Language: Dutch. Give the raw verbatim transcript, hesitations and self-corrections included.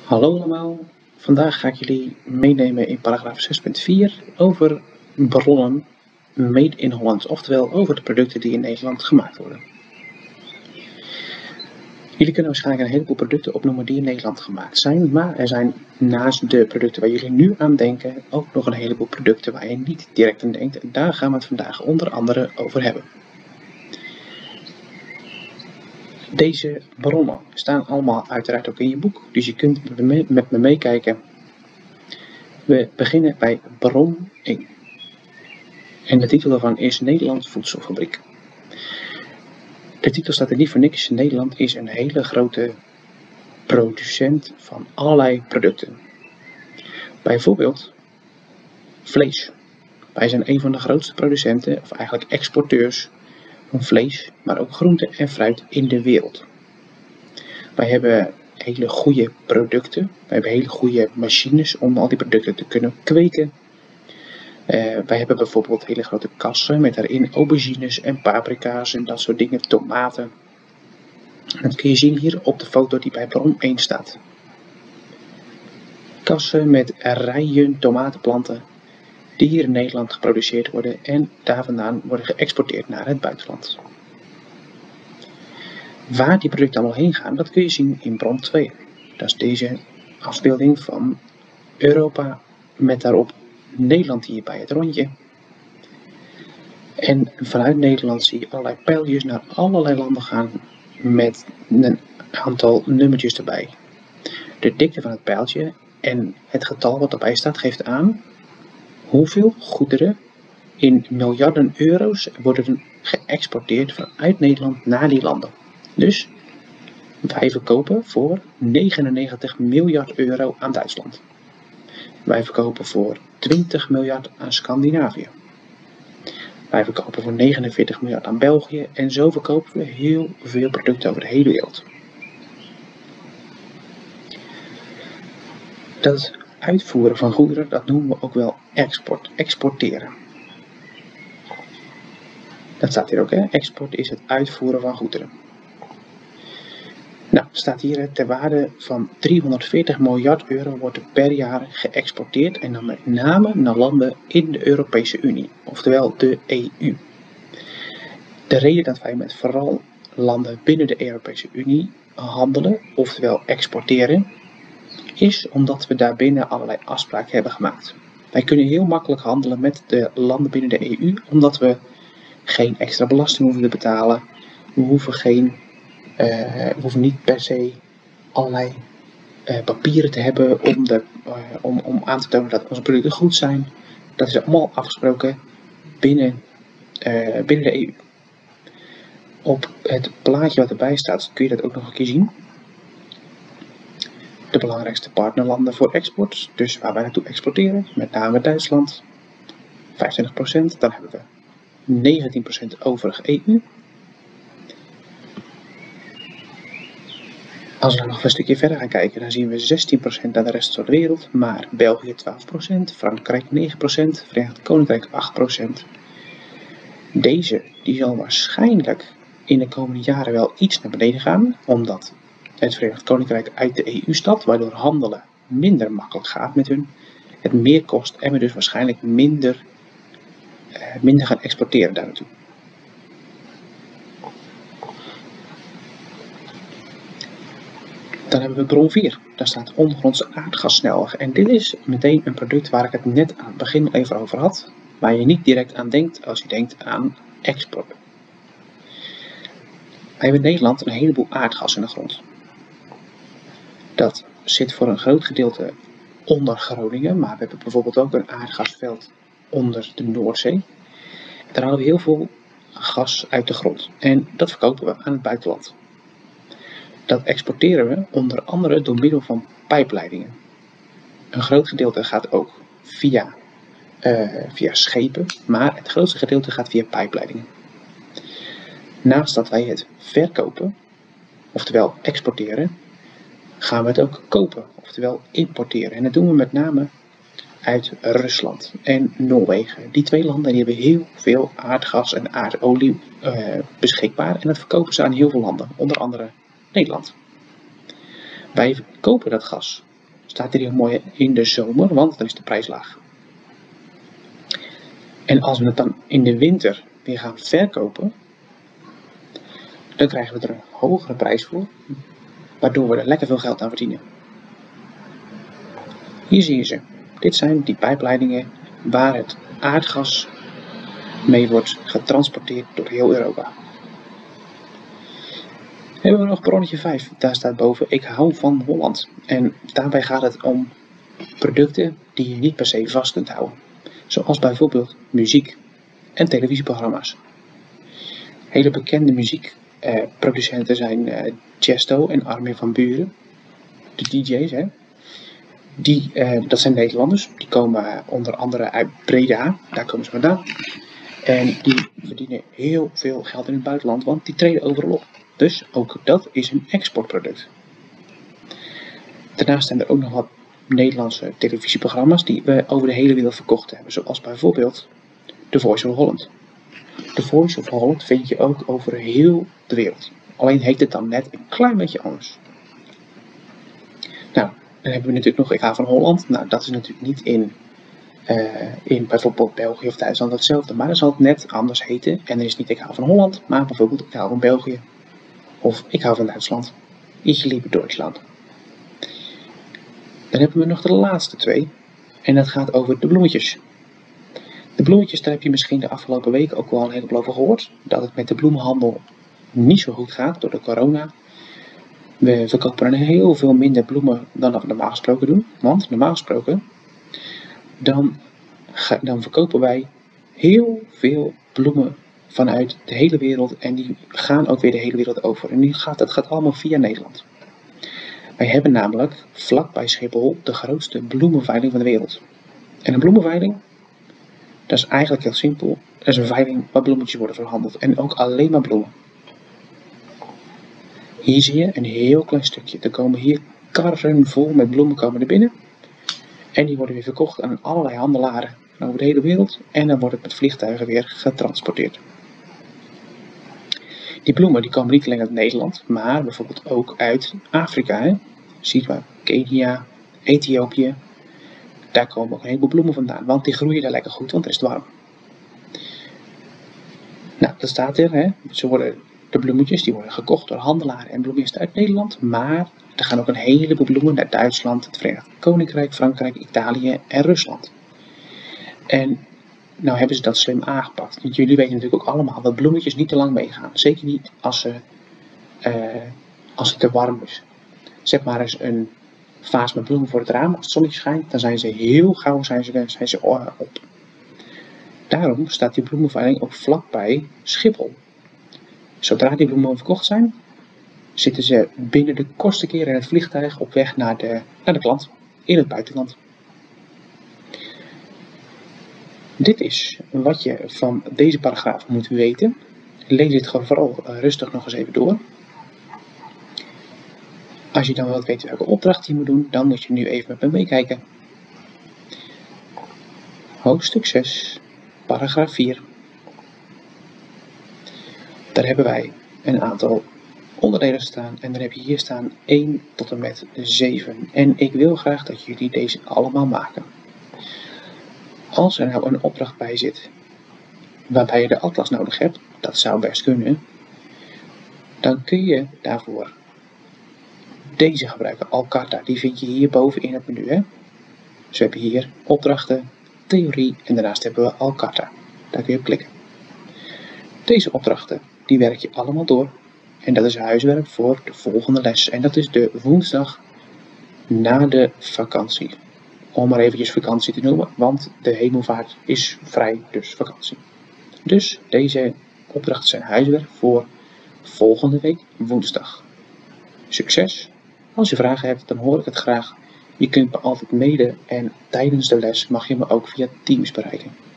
Hallo allemaal, vandaag ga ik jullie meenemen in paragraaf zes punt vier over bronnen made in Holland, oftewel over de producten die in Nederland gemaakt worden. Jullie kunnen waarschijnlijk een heleboel producten opnoemen die in Nederland gemaakt zijn, maar er zijn naast de producten waar jullie nu aan denken ook nog een heleboel producten waar je niet direct aan denkt en daar gaan we het vandaag onder andere over hebben. Deze bronnen staan allemaal uiteraard ook in je boek, dus je kunt met me meekijken. We beginnen bij bron één. En de titel daarvan is Nederland Voedselfabriek. De titel staat er niet voor niks. Nederland is een hele grote producent van allerlei producten. Bijvoorbeeld vlees. Wij zijn een van de grootste producenten, of eigenlijk exporteurs, van vlees, maar ook groente en fruit in de wereld. Wij hebben hele goede producten. We hebben hele goede machines om al die producten te kunnen kweken. Uh, wij hebben bijvoorbeeld hele grote kassen met daarin aubergines en paprika's en dat soort dingen, tomaten. En dat kun je zien hier op de foto die bij bron één staat. Kassen met rijen tomatenplanten die hier in Nederland geproduceerd worden en daar vandaan worden geëxporteerd naar het buitenland. Waar die producten allemaal heen gaan, dat kun je zien in bron twee. Dat is deze afbeelding van Europa met daarop Nederland hier bij het rondje. En vanuit Nederland zie je allerlei pijltjes naar allerlei landen gaan met een aantal nummertjes erbij. De dikte van het pijltje en het getal wat erbij staat geeft aan hoeveel goederen in miljarden euro's worden geëxporteerd vanuit Nederland naar die landen. Dus wij verkopen voor negenennegentig miljard euro aan Duitsland. Wij verkopen voor twintig miljard aan Scandinavië. Wij verkopen voor negenenveertig miljard aan België en zo verkopen we heel veel producten over de hele wereld. Dat uitvoeren van goederen, dat noemen we ook wel export, exporteren. Dat staat hier ook, hè? Export is het uitvoeren van goederen. Nou, staat hier ter waarde van driehonderdveertig miljard euro wordt er per jaar geëxporteerd en dan met name naar landen in de Europese Unie, oftewel de E U. De reden dat wij met vooral landen binnen de Europese Unie handelen, oftewel exporteren, is omdat we daarbinnen allerlei afspraken hebben gemaakt. Wij kunnen heel makkelijk handelen met de landen binnen de E U, omdat we geen extra belasting hoeven te betalen, we hoeven geen Uh, we hoeven niet per se allerlei uh, papieren te hebben om, de, uh, om, om aan te tonen dat onze producten goed zijn. Dat is allemaal afgesproken binnen, uh, binnen de E U. Op het plaatje wat erbij staat kun je dat ook nog een keer zien. De belangrijkste partnerlanden voor export, dus waar wij naartoe exporteren, met name Duitsland, vijfentwintig procent. Dan hebben we negentien procent overig E U. Als we dan nog een stukje verder gaan kijken, dan zien we zestien procent naar de rest van de wereld, maar België twaalf procent, Frankrijk negen procent, Verenigd Koninkrijk acht procent. Deze die zal waarschijnlijk in de komende jaren wel iets naar beneden gaan, omdat het Verenigd Koninkrijk uit de E U stapt, waardoor handelen minder makkelijk gaat met hun, het meer kost en we dus waarschijnlijk minder, eh, minder gaan exporteren daar naartoe. Dan hebben we bron vier. Daar staat ondergrondse aardgassnelweg. En dit is meteen een product waar ik het net aan het begin even over had. Waar je niet direct aan denkt als je denkt aan export. Wij hebben in Nederland een heleboel aardgas in de grond. Dat zit voor een groot gedeelte onder Groningen. Maar we hebben bijvoorbeeld ook een aardgasveld onder de Noordzee. Daar halen we heel veel gas uit de grond. En dat verkopen we aan het buitenland. Dat exporteren we onder andere door middel van pijpleidingen. Een groot gedeelte gaat ook via, uh, via schepen, maar het grootste gedeelte gaat via pijpleidingen. Naast dat wij het verkopen, oftewel exporteren, gaan we het ook kopen, oftewel importeren. En dat doen we met name uit Rusland en Noorwegen. Die twee landen die hebben heel veel aardgas en aardolie uh, beschikbaar en dat verkopen ze aan heel veel landen, onder andere Nederland. Wij kopen dat gas staat er heel mooi in de zomer, want dan is de prijs laag. En als we het dan in de winter weer gaan verkopen, dan krijgen we er een hogere prijs voor, waardoor we er lekker veel geld aan verdienen. Hier zie je ze. Dit zijn die pijpleidingen waar het aardgas mee wordt getransporteerd door heel Europa. Hebben we nog bronnetje vijf. Daar staat boven: ik hou van Holland. En daarbij gaat het om producten die je niet per se vast kunt houden. Zoals bijvoorbeeld muziek en televisieprogramma's. Hele bekende muziekproducenten zijn uh, Chesto en Armin van Buuren. De D J's, hè. Die, uh, dat zijn Nederlanders. Die komen onder andere uit Breda. Daar komen ze vandaan. En die verdienen heel veel geld in het buitenland, want die treden overal op. Dus ook dat is een exportproduct. Daarnaast zijn er ook nog wat Nederlandse televisieprogramma's die we over de hele wereld verkocht hebben. Zoals bijvoorbeeld The Voice of Holland. The Voice of Holland vind je ook over heel de wereld. Alleen heet het dan net een klein beetje anders. Nou, dan hebben we natuurlijk nog Ik hou van Holland. Nou, dat is natuurlijk niet in, uh, in bijvoorbeeld België of Duitsland hetzelfde. Maar dan zal het net anders heten. En dan is het niet Ik hou van Holland, maar bijvoorbeeld Ik hou van België. Of Ik hou van Duitsland. Ich liebe Deutschland. Dan hebben we nog de laatste twee. En dat gaat over de bloemetjes. De bloemetjes, daar heb je misschien de afgelopen weken ook wel een heleboel over gehoord. Dat het met de bloemenhandel niet zo goed gaat door de corona. We verkopen heel veel minder bloemen dan dat we normaal gesproken doen. Want normaal gesproken, dan, dan verkopen wij heel veel bloemen vanuit de hele wereld. En die gaan ook weer de hele wereld over. En nu gaat, dat gaat allemaal via Nederland. Wij hebben namelijk vlakbij Schiphol de grootste bloemenveiling van de wereld. En een bloemenveiling, dat is eigenlijk heel simpel. Dat is een veiling waar bloemetjes worden verhandeld. En ook alleen maar bloemen. Hier zie je een heel klein stukje. Er komen hier karren vol met bloemen komen er binnen. En die worden weer verkocht aan allerlei handelaren over de hele wereld. En dan wordt het met vliegtuigen weer getransporteerd. Die bloemen die komen niet alleen uit Nederland, maar bijvoorbeeld ook uit Afrika. Hè? Ziet maar Kenia, Ethiopië. Daar komen ook een heleboel bloemen vandaan, want die groeien daar lekker goed, want het is warm. Nou, dat staat er. Hè? Ze worden, de bloemetjes die worden gekocht door handelaren en bloemisten uit Nederland. Maar er gaan ook een heleboel bloemen naar Duitsland, het Verenigd Koninkrijk, Frankrijk, Italië en Rusland. En nou hebben ze dat slim aangepakt. Want jullie weten natuurlijk ook allemaal dat bloemetjes niet te lang meegaan. Zeker niet als, ze, uh, als het te warm is. Zet maar eens een vaas met bloemen voor het raam. Als het zonnetje schijnt, dan zijn ze heel gauw zijn ze, zijn ze op. Daarom staat die bloemenveiling ook vlakbij Schiphol. Zodra die bloemen verkocht zijn, zitten ze binnen de kortste keer in het vliegtuig op weg naar de, naar de klant in het buitenland. Dit is wat je van deze paragraaf moet weten. Lees het gewoon vooral rustig nog eens even door. Als je dan wilt weten welke opdracht je moet doen, dan moet je nu even met me meekijken. Hoofdstuk zes, paragraaf vier. Daar hebben wij een aantal onderdelen staan en dan heb je hier staan één tot en met zeven. En ik wil graag dat jullie deze allemaal maken. Als er nou een opdracht bij zit waarbij je de atlas nodig hebt, dat zou best kunnen, dan kun je daarvoor deze gebruiken, Alcarta. Die vind je hierboven in het menu. Hè? Dus we hebben hier opdrachten, theorie en daarnaast hebben we Alcarta. Daar kun je op klikken. Deze opdrachten, die werk je allemaal door. En dat is huiswerk voor de volgende les. En dat is de woensdag na de vakantie. Om maar eventjes vakantie te noemen, want de hemelvaart is vrij, dus vakantie. Dus deze opdrachten zijn huiswerk voor volgende week woensdag. Succes! Als je vragen hebt, dan hoor ik het graag. Je kunt me altijd mailen en tijdens de les mag je me ook via Teams bereiken.